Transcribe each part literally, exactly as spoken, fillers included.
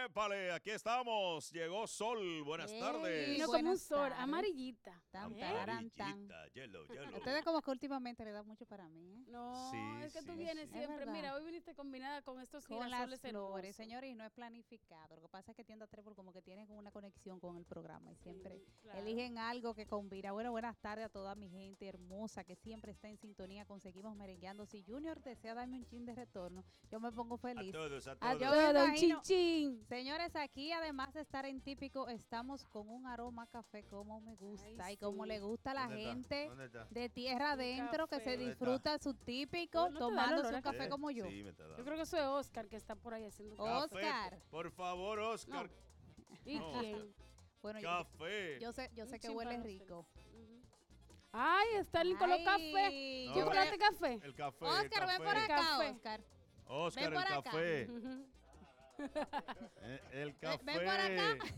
Épale, aquí estamos. Llegó Sol. Buenas Ey, tardes. Vino como un buenas sol, tardes. amarillita. Tan, ¿Eh? tararán, tan. Amarillita, yellow, yellow. Ustedes como que últimamente le dan mucho para mí, ¿eh? No, Sí, es que tú sí, vienes sí. siempre. Es verdad. Mira, hoy viniste combinada con estos Con las girasoles flores, hermosos. señores, y no es planificado. Lo que pasa es que Tienda Trébol como que tiene como una conexión con el programa y siempre claro. eligen algo que combina. Bueno, buenas tardes a toda mi gente hermosa que siempre está en sintonía. Conseguimos merengueando. Si Junior desea darme un chin de retorno, yo me pongo A feliz. todos, a Ah, todos. yo- Todo, un imagino. chichín. Señores, aquí además de estar en típico, estamos con un aroma a café como me gusta Ay, y como sí. le gusta a la ¿Dónde está? gente ¿Dónde está? de tierra adentro que café. se ¿Dónde disfruta su típico ¿No te da tomando olor su a café Eh, como yo. Sí, me está dando. Yo creo que eso es Oscar que está por ahí haciendo Oh, café. Oscar. Café, por favor, Oscar. ¿Y No, quién? Bueno, yo, Café. yo sé, yo sé Un que chin huele para rico. ustedes. Ujú. Ay, Starling con los Ay, cafés. No. ¿Tú compraste café? El café. el Oscar, ven café. por acá, Café. Oscar. Oscar, Ven el por acá. café. Ujú. Eh, El Ven- café. ven por acá.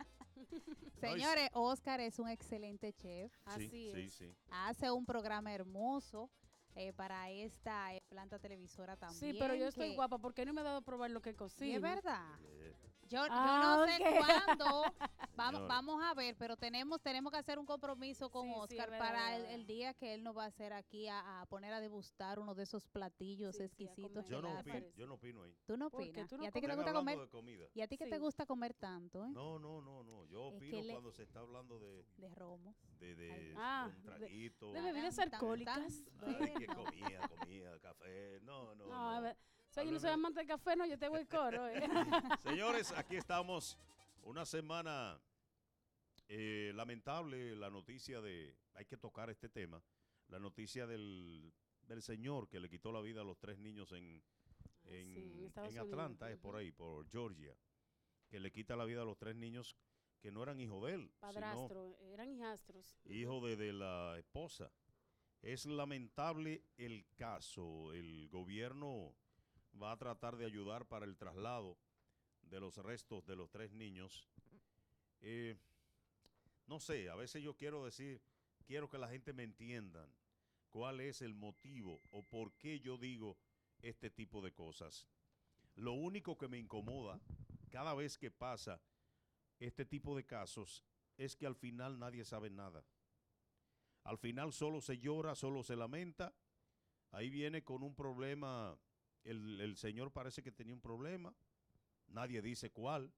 Señores, Oscar es un excelente chef. Así sí, es. sí, sí. Hace un programa hermoso eh, para esta eh, planta televisora también. Sí, pero yo estoy que- guapa porque no me ha dado a probar lo que Sí, cocino. es verdad. Eh, Yo, yo Ah, no sé ok. cuándo. Vamos, Señora. vamos a ver, pero tenemos, tenemos que hacer un compromiso con Sí, sí, Oscar es verdad, para es el, verdad. el día que él nos va a hacer aquí a, a poner a degustar uno de esos platillos Sí, sí, a exquisitos. comer. Yo no que él ¿Te opino, hace. parece? yo no opino ahí. ¿Tú no ¿Por qué? opinas? ¿Tú no ¿Y a ti que te Están gusta hablando comer? de comida. ¿Y a ti que Sí. te gusta comer tanto, eh? No, no, no, no. Yo Es opino que le- cuando se está hablando de, De romo. de, de Ah, un de- traguito. de bebidas Tan, tan, alcohólicas. tan. Ay, que Bueno. comía, comía, café. No, no, No, no. a ver. O sea, yo no Háblame- soy amante de café, no, yo te voy coro. ¿eh? Señores, aquí estamos. Una semana eh, lamentable, la noticia de, hay que tocar este tema, la noticia del, del señor que le quitó la vida a los tres niños en, Ah, en, sí, en Estados en Atlanta, Unidos. es por Ujú. ahí, por Georgia, que le quita la vida a los tres niños que no eran hijos de él, Padrastro, eran hijastros. sino hijo de, de la esposa. Es lamentable el caso. El gobierno va a tratar de ayudar para el traslado de los restos de los tres niños. Eh, no sé, a veces yo quiero decir, quiero que la gente me entiendan cuál es el motivo o por qué yo digo este tipo de cosas. Lo único que me incomoda cada vez que pasa este tipo de casos es que al final nadie sabe nada. Al final solo se llora, solo se lamenta. Ahí viene con un problema, el, el señor parece que tenía un problema, nadie dice cuál,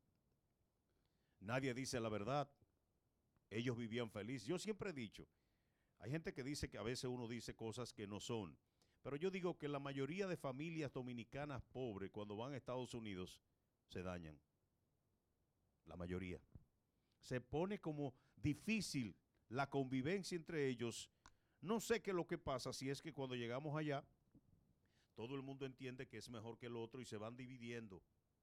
nadie dice la verdad. Ellos vivían felices. Yo siempre he dicho, hay gente que dice que a veces uno dice cosas que no son, pero yo digo que la mayoría de familias dominicanas pobres cuando van a Estados Unidos se dañan. La mayoría. Se pone como difícil la convivencia entre ellos. No sé qué es lo que pasa, si es que cuando llegamos allá, todo el mundo entiende que es mejor que el otro y se van dividiendo.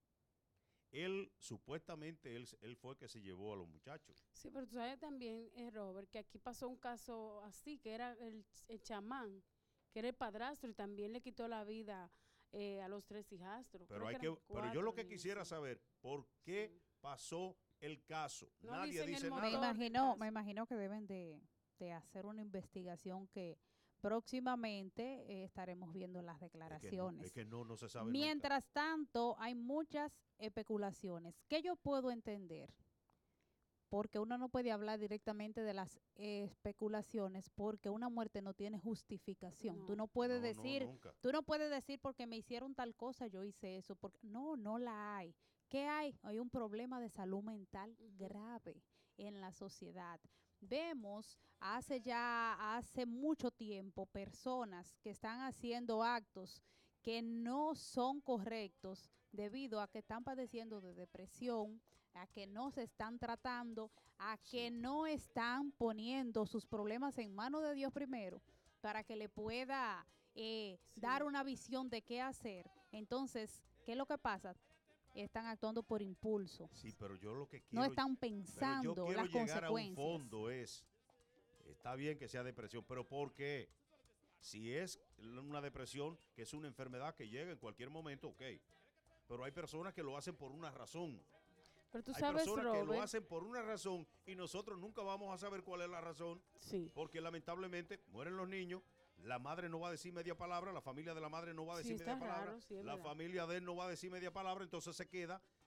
Él, supuestamente, él, él fue el que se llevó a los muchachos. Sí, pero tú sabes también, eh, Robert, que aquí pasó un caso así, que era el, el chamán, que era el padrastro y también le quitó la vida eh, a los tres hijastros. Pero, Creo hay que que, eran pero yo lo que cuatro niños, quisiera sí. saber, ¿por qué Sí. pasó el caso? No Nadie dicen el dice motor. Me nada. del imagino, caso. me imagino que deben de, de hacer una investigación que próximamente eh, estaremos viendo las Es que no, declaraciones. es que no, no se sabe nunca. Mientras tanto, hay muchas especulaciones que yo puedo entender, porque uno no puede hablar directamente de las eh, especulaciones, porque una muerte no tiene justificación. No. Tú no puedes No, no, decir, nunca. tú no puedes decir porque me hicieron tal cosa, yo hice eso, porque no, no la hay. ¿Qué hay? Hay un problema de salud mental Ujú. grave en la sociedad. Vemos hace ya, hace mucho tiempo, personas que están haciendo actos que no son correctos debido a que están padeciendo de depresión, a que no se están tratando, a que Sí. no están poniendo sus problemas en manos de Dios primero para que le pueda eh, Sí. dar una visión de qué hacer. Entonces, ¿qué es lo que pasa? Están actuando por impulso. Sí, pero yo lo que quiero... No están pero yo pensando quiero las llegar a un consecuencias. fondo es, está bien que sea depresión, pero ¿por qué? Si es una depresión, que es una enfermedad que llega en cualquier momento, ok. Pero hay personas que lo hacen por una razón. Pero tú Hay sabes, personas que lo Robert, hacen por una razón y nosotros nunca vamos a saber cuál es la razón, sí. porque lamentablemente mueren los niños, la madre no va a decir media palabra, la familia de la madre no va a Sí, decir está media palabra, raro, sí, es la verdad. familia de él no va a decir media palabra, entonces se queda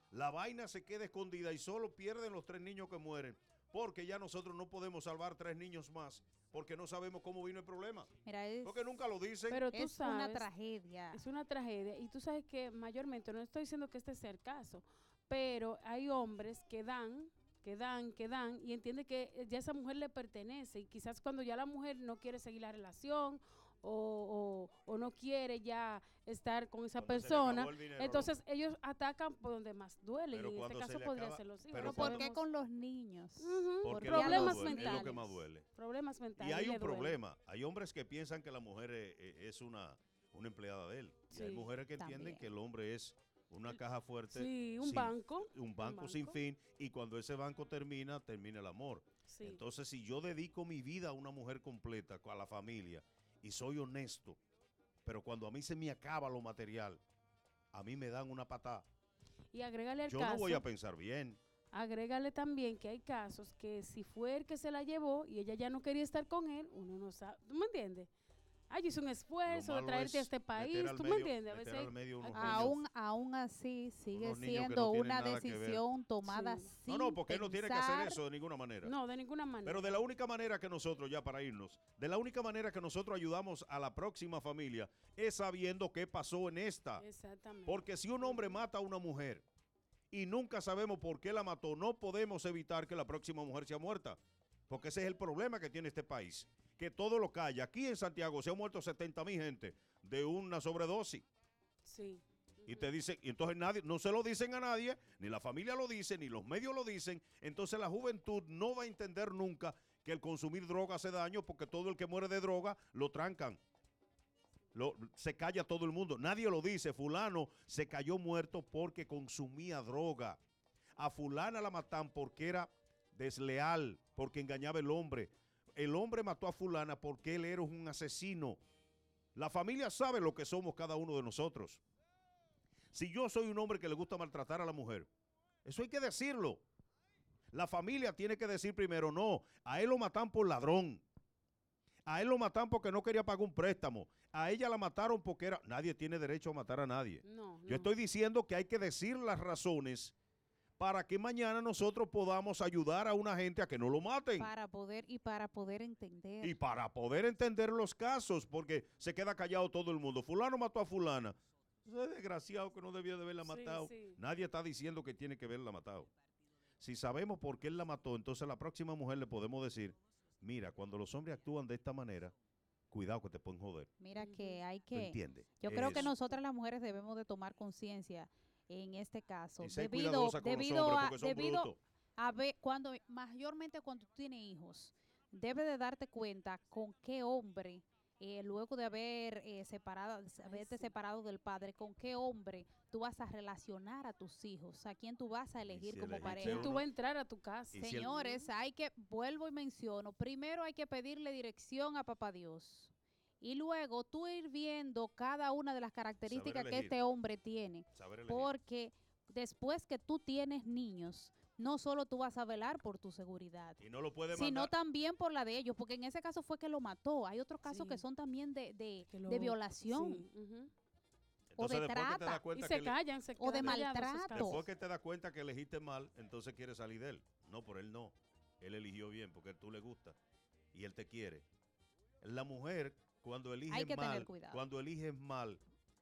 la vaina se queda escondida y solo pierden los tres niños que mueren, porque ya nosotros no podemos salvar tres niños más, porque no sabemos cómo vino el problema. Mira, es, Porque nunca lo dicen. Pero tú es sabes, una tragedia. es una tragedia. Y tú sabes que mayormente, no estoy diciendo que este sea el caso, pero hay hombres que dan, que dan, que dan, y entiende que ya esa mujer le pertenece. Y quizás cuando ya la mujer no quiere seguir la relación o, o, o no quiere ya estar con esa Cuando se le persona, acabó el dinero, entonces ellos atacan por donde más duele. Pero Y en este cuando se caso le podría acaba- ser los hijos. pero Pero no ¿por cuando- qué podemos- con los niños? Ujú, porque es lo que problemas más duele, mentales. es lo que más duele. Problemas mentales. Y hay le un duele. problema. Hay hombres que piensan que la mujer es, es una, una empleada de él. Y hay Sí, mujeres que entienden también. que el hombre es una caja fuerte, Sí, un sin- banco. un banco sin fin, y cuando ese banco termina, termina el amor. Sí. Entonces, si yo dedico mi vida a una mujer completa, a la familia, y soy honesto, pero cuando a mí se me acaba lo material, a mí me dan una patada. Y agrégale al Yo caso. no voy a pensar bien. Agrégale también que hay casos que si fue el que se la llevó y ella ya no quería estar con él, uno no sabe. ¿Tú me entiendes? Ay, yo hice un Lo esfuerzo de malo traerte a es este meter país. al ¿Tú medio- me entiendes? A meter veces al medio unos hay- niños. Aún, aún así sigue Unos niños que siendo no tienen una nada que ver. decisión tomada Sí. sin No, no, porque él no tiene que hacer pensar. eso de ninguna manera. No, de ninguna manera. Pero de la única manera que nosotros, ya para irnos, de la única manera que nosotros ayudamos a la próxima familia es sabiendo qué pasó en esta. Exactamente. Porque si un hombre mata a una mujer y nunca sabemos por qué la mató, no podemos evitar que la próxima mujer sea muerta. Porque ese es el problema que tiene este país, que todo lo calla. Aquí en Santiago se han muerto setenta mil gente de una sobredosis. Sí. Y te dicen, y entonces nadie, no se lo dicen a nadie, ni la familia lo dice, ni los medios lo dicen. Entonces la juventud no va a entender nunca que el consumir droga hace daño, porque todo el que muere de droga lo trancan. Lo, se calla todo el mundo. Nadie lo dice. Fulano se cayó muerto porque consumía droga. A fulana la matan porque era desleal, porque engañaba el hombre. El hombre mató a fulana porque él era un asesino. La familia sabe lo que somos cada uno de nosotros. Si yo soy un hombre que le gusta maltratar a la mujer, eso hay que decirlo. La familia tiene que decir primero, no, a él lo matan por ladrón. A él lo matan porque no quería pagar un préstamo. A ella la mataron porque era... Nadie tiene derecho a matar a nadie. No, Yo no. estoy diciendo que hay que decir las razones para que mañana nosotros podamos ayudar a una gente a que no lo maten. Para poder y para poder entender. Y para poder entender los casos, porque se queda callado todo el mundo. Fulano mató a fulana. Ese es desgraciado que no debía de haberla Sí, matado. sí. Nadie está diciendo que tiene que haberla matado. Si sabemos por qué él la mató, entonces a la próxima mujer le podemos decir, mira, cuando los hombres actúan de esta manera, cuidado que te pueden joder. Mira Ujú. que hay ¿Tú que... entiendes? Yo creo que Eso. nosotras las mujeres debemos de tomar conciencia en este caso. Y ser Debido, cuidadosa con debido los hombres a, porque son debido brutos. a ver, cuando, mayormente cuando tú tienes hijos, debes de darte cuenta con qué hombre, eh, luego de haber eh, separado, haberte sí. separado del padre, con qué hombre tú vas a relacionar a tus hijos, a quién tú vas a elegir si como elegiste pareja. ¿Quién uno- tú vas a entrar a tu casa? Y si el- Señores, hay que, vuelvo y menciono, primero hay que pedirle dirección a Papá Dios. Y luego tú ir viendo cada una de las características que elegir. este hombre tiene. Saber elegir. Porque después que tú tienes niños, no solo tú vas a velar por tu seguridad, Y no lo puede sino mandar. también por la de ellos, porque en ese caso fue que lo mató. Hay otros casos que Sí. son también de, de, Que de lo- violación. sí, ujú. o de Entonces, después que te trata. das Y cuenta se que le- callan, se o de quedan callados esos maltrato. casos. después que te das cuenta que elegiste mal, entonces quieres salir de él. No, por él no. Él eligió bien porque tú le gusta y él te quiere. La mujer, cuando elige Hay que tener mal, cuidado. cuando eliges mal,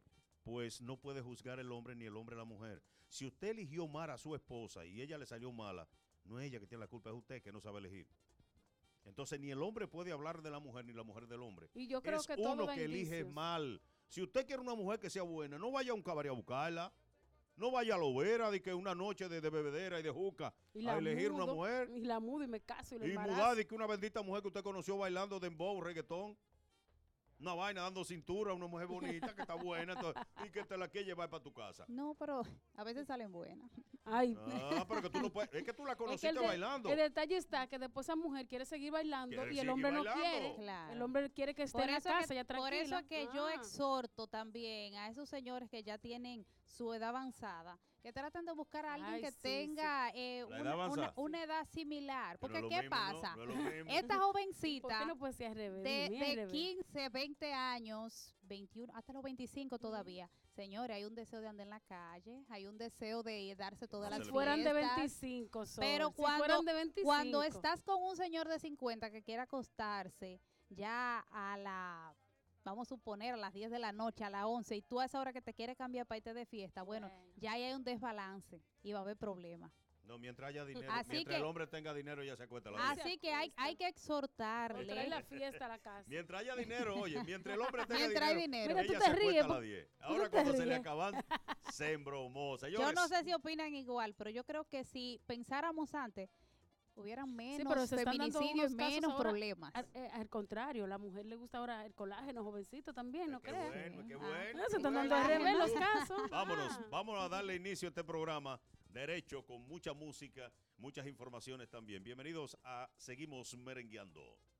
pues no puede juzgar el hombre ni el hombre a la mujer. Si usted eligió mal a su esposa y ella le salió mala, no es ella que tiene la culpa, es usted que no sabe elegir. Entonces ni el hombre puede hablar de la mujer ni la mujer del hombre. Y yo creo Es que todo uno da que elige indicios. mal. Si usted quiere una mujer que sea buena, no vaya a un cabaret a buscarla. No vaya a la hoguera de que una noche de, de bebedera y de juca Y a la elegir una mudo, mujer. Y la mudo y me caso y la Y embarazo. mudar y que una bendita mujer que usted conoció bailando dembow, reggaetón. Una vaina dando cintura, una mujer bonita que está buena entonces, y que te la quiere llevar para tu casa. No, pero a veces salen buenas. Ay, Ah, pero que tú no puedes, es que tú la es que conociste el, de- bailando. el detalle está que después esa mujer quiere seguir bailando Quiere y el seguir hombre no bailando. quiere. Claro. El hombre quiere que esté Por en la eso, casa que, ya tranquila. por eso que yo Ah. exhorto también a esos señores que ya tienen su edad avanzada, que traten de buscar a alguien Ay, que sí, sí. tenga eh, La edad una, una- avanzada. una edad similar. Pero Porque, no es ¿qué lo mismo, ¿no? pasa? No es lo mismo. Esta ¿Por jovencita qué no puede ser al revés? de, Dime, al de revés. quince, veinte años, veintiuno, hasta los veinticinco todavía. Señores, hay un deseo de andar en la calle, hay un deseo de darse todo rato de No las se le fueran de fiestas, veinticinco, Sol, pero si cuando, fueran de veinticinco. cuando estás con un señor de cincuenta que quiere acostarse ya a la, vamos a suponer, a las diez de la noche, a las once, y tú a esa hora que te quiere cambiar para irte de fiesta, bueno, Bueno. ya ahí hay un desbalance y va a haber problemas. No, mientras haya dinero, Así mientras que- el hombre tenga dinero, ya se acuesta a las diez. Así que hay, hay que O trae exhortarle. la fiesta a la casa. Mientras haya dinero, oye, mientras el hombre tenga Mientras hay dinero, dinero. Mira, tú ella te se acuesta ríes, a las po- diez. tú Ahora te cuando se le ríes. acaban, se embromó. Yo Señores, no sé si opinan igual, pero yo creo que si pensáramos antes, hubieran menos pero se están dando feminicidios y unos casos menos ahora problemas. Al, eh, al contrario, a la mujer le gusta ahora el colágeno, jovencito también, ¿no qué crees? bueno, qué Ah, bueno. Ah, se qué están bueno. dando al revés los Tú. casos. Vámonos, Ah. vamos a darle inicio a este programa derecho con mucha música, muchas informaciones también. Bienvenidos a Seguimos Merengueando.